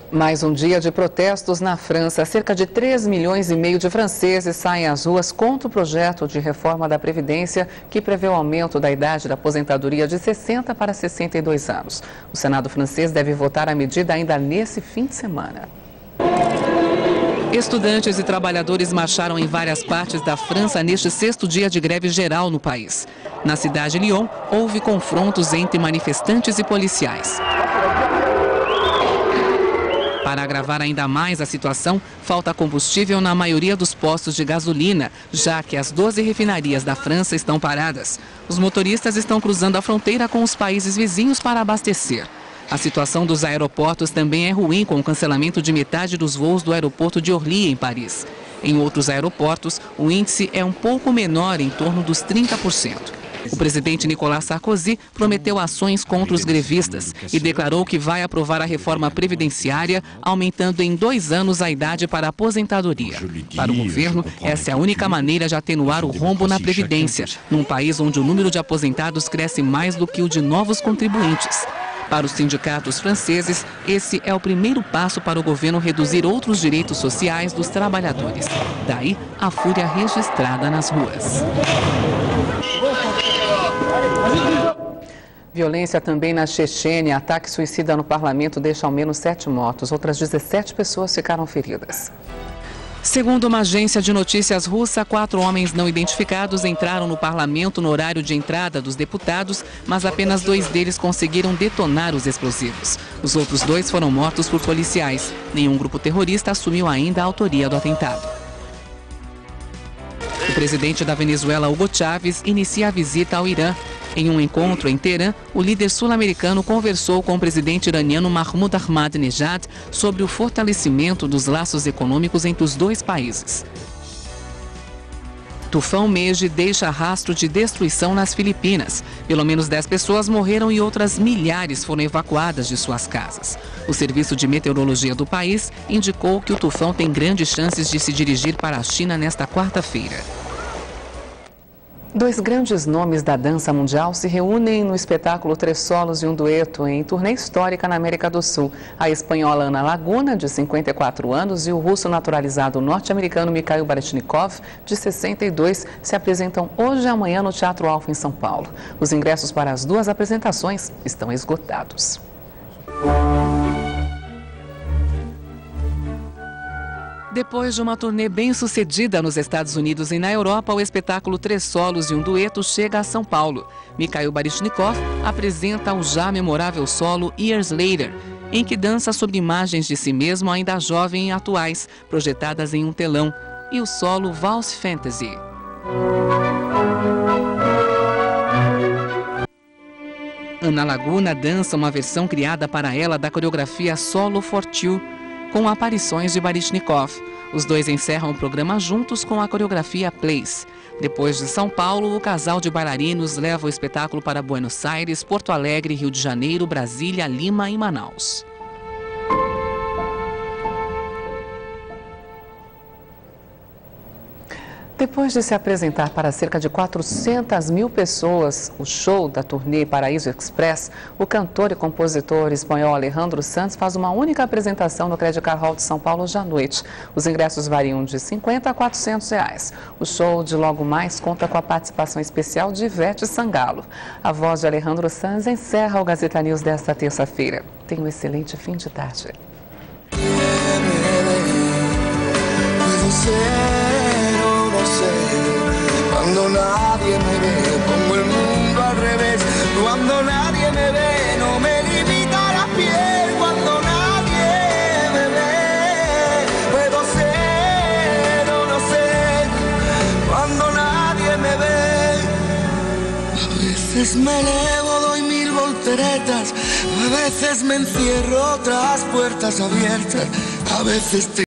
Mais um dia de protestos na França. Cerca de 3,5 milhões de franceses saem às ruas contra o projeto de reforma da Previdência que prevê o aumento da idade da aposentadoria de 60 para 62 anos. O Senado francês deve votar a medida ainda nesse fim de semana. Estudantes e trabalhadores marcharam em várias partes da França neste 6º dia de greve geral no país. Na cidade de Lyon, houve confrontos entre manifestantes e policiais. Para agravar ainda mais a situação, falta combustível na maioria dos postos de gasolina, já que as 12 refinarias da França estão paradas. Os motoristas estão cruzando a fronteira com os países vizinhos para abastecer. A situação dos aeroportos também é ruim, com o cancelamento de metade dos voos do aeroporto de Orly, em Paris. Em outros aeroportos, o índice é um pouco menor, em torno dos 30%. O presidente Nicolas Sarkozy prometeu ações contra os grevistas e declarou que vai aprovar a reforma previdenciária, aumentando em 2 anos a idade para a aposentadoria. Para o governo, essa é a única maneira de atenuar o rombo na Previdência, num país onde o número de aposentados cresce mais do que o de novos contribuintes. Para os sindicatos franceses, esse é o primeiro passo para o governo reduzir outros direitos sociais dos trabalhadores. Daí, a fúria registrada nas ruas. Violência também na Chechênia. Ataque suicida no parlamento deixa ao menos 7 mortos. Outras 17 pessoas ficaram feridas. Segundo uma agência de notícias russa, 4 homens não identificados entraram no parlamento no horário de entrada dos deputados, mas apenas 2 deles conseguiram detonar os explosivos. Os outros 2 foram mortos por policiais. Nenhum grupo terrorista assumiu ainda a autoria do atentado. O presidente da Venezuela, Hugo Chávez, inicia a visita ao Irã. Em um encontro em Teherã, o líder sul-americano conversou com o presidente iraniano Mahmoud Ahmadinejad sobre o fortalecimento dos laços econômicos entre os 2 países. Tufão Meji deixa rastro de destruição nas Filipinas. Pelo menos 10 pessoas morreram e outras milhares foram evacuadas de suas casas. O Serviço de Meteorologia do país indicou que o tufão tem grandes chances de se dirigir para a China nesta quarta-feira. 2 grandes nomes da dança mundial se reúnem no espetáculo 3 solos e um dueto em turnê histórica na América do Sul. A espanhola Ana Laguna, de 54 anos, e o russo naturalizado norte-americano Mikhail Baryshnikov, de 62, se apresentam hoje e amanhã no Teatro Alfa, em São Paulo. Os ingressos para as 2 apresentações estão esgotados. Depois de uma turnê bem-sucedida nos Estados Unidos e na Europa, o espetáculo 3 solos e um dueto chega a São Paulo. Mikhail Baryshnikov apresenta o já memorável solo Years Later, em que dança sobre imagens de si mesmo ainda jovem e atuais, projetadas em um telão, e o solo Valse Fantasy. Ana Laguna dança uma versão criada para ela da coreografia Solo for Two, com aparições de Baryshnikov. Os 2 encerram o programa juntos com a coreografia Place. Depois de São Paulo, o casal de bailarinos leva o espetáculo para Buenos Aires, Porto Alegre, Rio de Janeiro, Brasília, Lima e Manaus. Depois de se apresentar para cerca de 400 mil pessoas, o show da turnê Paraíso Express, o cantor e compositor espanhol Alejandro Sanz faz uma única apresentação no Credit Card Hall de São Paulo hoje à noite. Os ingressos variam de R$50 a R$400. O show de logo mais conta com a participação especial de Ivete Sangalo. A voz de Alejandro Sanz encerra o Gazeta News desta terça-feira. Tenha um excelente fim de tarde. Cuando nadie me ve, pongo el mundo al revés. Cuando nadie me ve, no me limita la piel. Cuando nadie me ve, puedo ser o no ser. Cuando nadie me ve, a veces me elevo, doy 1000 volteretas. A veces me encierro, otras puertas abiertas. A veces